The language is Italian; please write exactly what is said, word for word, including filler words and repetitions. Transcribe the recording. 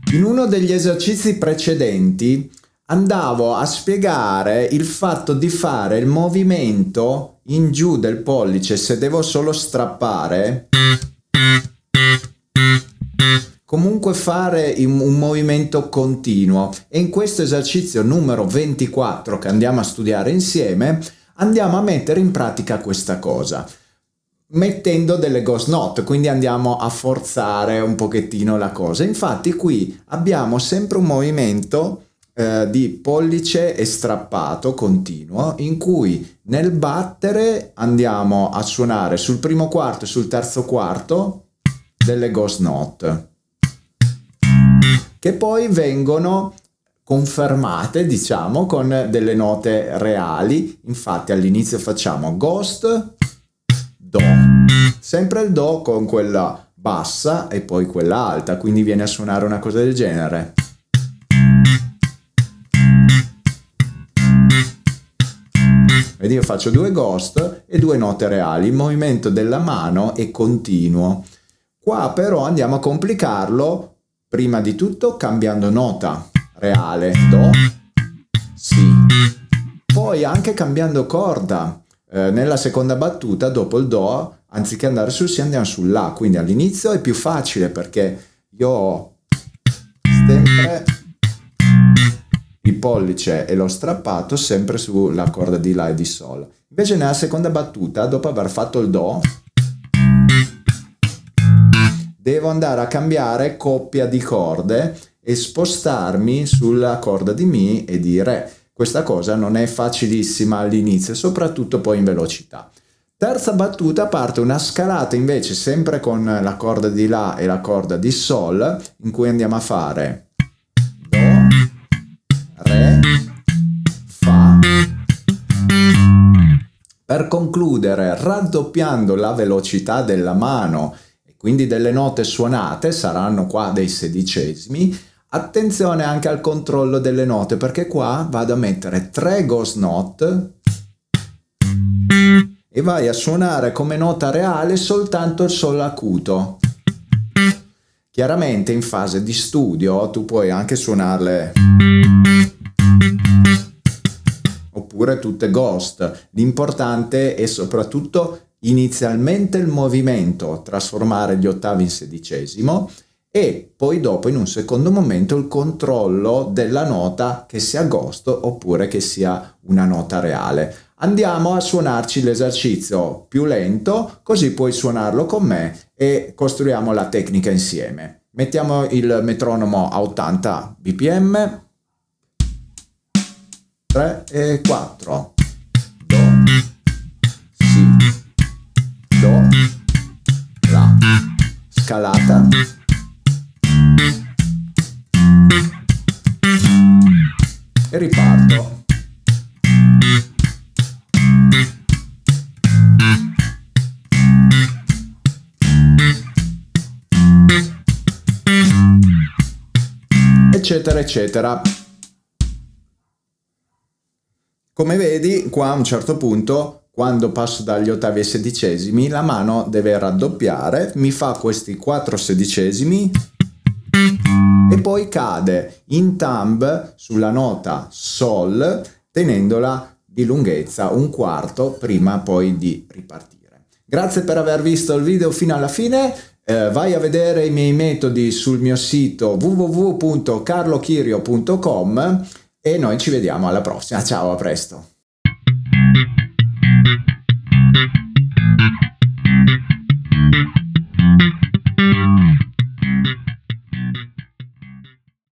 In uno degli esercizi precedenti andavo a spiegare il fatto di fare il movimento in giù del pollice se devo solo strappare, comunque fare un movimento continuo, e in questo esercizio numero ventiquattro che andiamo a studiare insieme andiamo a mettere in pratica questa cosa mettendo delle ghost note, quindi andiamo a forzare un pochettino la cosa. Infatti qui abbiamo sempre un movimento eh, di pollice e strappato continuo, in cui nel battere andiamo a suonare sul primo quarto e sul terzo quarto delle ghost note, che poi vengono confermate, diciamo, con delle note reali. Infatti all'inizio facciamo ghost, do, sempre il do con quella bassa e poi quella alta, quindi viene a suonare una cosa del genere. Vedi, io faccio due ghost e due note reali, il movimento della mano è continuo. Qua però andiamo a complicarlo, prima di tutto cambiando nota reale, do, si, poi anche cambiando corda. Eh, nella seconda battuta, dopo il do, anziché andare sul si andiamo sul la, quindi all'inizio è più facile perché io ho sempre il pollice e l'ho strappato sempre sulla corda di la e di sol. Invece nella seconda battuta, dopo aver fatto il do, devo andare a cambiare coppia di corde e spostarmi sulla corda di mi e di re. Questa cosa non è facilissima all'inizio, soprattutto poi in velocità. Terza battuta parte una scalata invece sempre con la corda di la e la corda di sol, in cui andiamo a fare do, re, fa, per concludere raddoppiando la velocità della mano e quindi delle note suonate, saranno qua dei sedicesimi. Attenzione anche al controllo delle note, perché qua vado a mettere tre ghost note e vai a suonare come nota reale soltanto il sol acuto. Chiaramente in fase di studio tu puoi anche suonarle oppure tutte ghost. L'importante è soprattutto inizialmente il movimento, trasformare gli ottavi in sedicesimo, e poi dopo in un secondo momento il controllo della nota, che sia ghost oppure che sia una nota reale. Andiamo a suonarci l'esercizio più lento, così puoi suonarlo con me e costruiamo la tecnica insieme. Mettiamo il metronomo a ottanta bpm, tre e quattro, do, si, do, la, scalata, e riparto. Eccetera eccetera. Come vedi qua a un certo punto, quando passo dagli ottavi ai sedicesimi, la mano deve raddoppiare, mi fa questi quattro sedicesimi e poi cade in thumb sulla nota sol, tenendola di lunghezza un quarto prima poi di ripartire. Grazie per aver visto il video fino alla fine. Eh, vai a vedere i miei metodi sul mio sito w w w punto carlo chirio punto com e noi ci vediamo alla prossima. Ciao, a presto.